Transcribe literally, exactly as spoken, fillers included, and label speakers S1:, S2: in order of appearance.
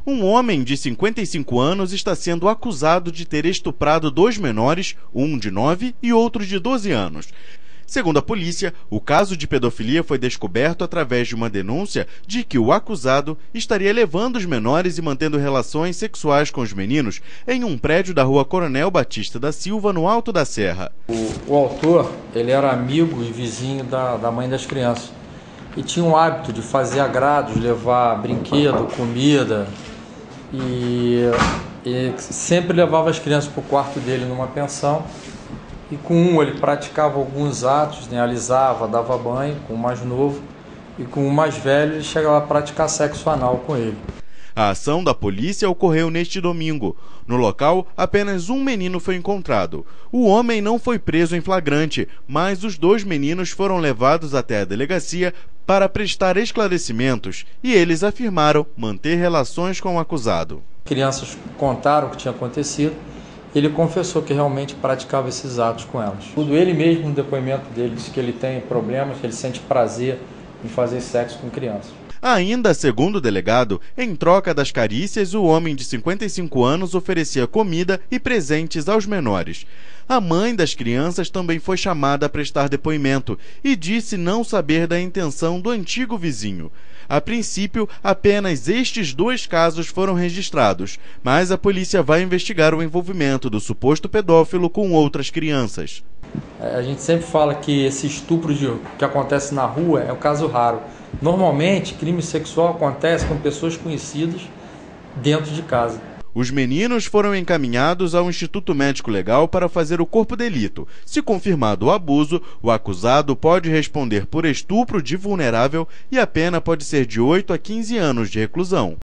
S1: Um homem de cinquenta e cinco anos está sendo acusado de ter estuprado dois menores, um de nove e outro de doze anos. Segundo a polícia, o caso de pedofilia foi descoberto através de uma denúncia de que o acusado estaria levando os menores e mantendo relações sexuais com os meninos em um prédio da rua Coronel Batista da Silva, no Alto da Serra.
S2: O, o autor, ele era amigo e vizinho da, da mãe das crianças e tinha o hábito de fazer agrados, levar brinquedo, comida e, e sempre levava as crianças para o quarto dele numa pensão. E com um ele praticava alguns atos, né, alisava, dava banho com o mais novo, e com o mais velho ele chegava a praticar sexo anal com ele.
S1: A ação da polícia ocorreu neste domingo. No local, apenas um menino foi encontrado. O homem não foi preso em flagrante, mas os dois meninos foram levados até a delegacia para prestar esclarecimentos e eles afirmaram manter relações com o acusado.
S2: Crianças contaram o que tinha acontecido. Ele confessou que realmente praticava esses atos com elas. Tudo ele mesmo, no depoimento dele, disse que ele tem problemas, que ele sente prazer em fazer sexo com crianças.
S1: Ainda segundo o delegado, em troca das carícias, o homem de cinquenta e cinco anos oferecia comida e presentes aos menores. A mãe das crianças também foi chamada a prestar depoimento e disse não saber da intenção do antigo vizinho. A princípio, apenas estes dois casos foram registrados, mas a polícia vai investigar o envolvimento do suposto pedófilo com outras crianças.
S2: A gente sempre fala que esse estupro de, que acontece na rua é um caso raro. Normalmente, crime sexual acontece com pessoas conhecidas dentro de casa.
S1: Os meninos foram encaminhados ao Instituto Médico Legal para fazer o corpo-delito. Se confirmado o abuso, o acusado pode responder por estupro de vulnerável e a pena pode ser de oito a quinze anos de reclusão.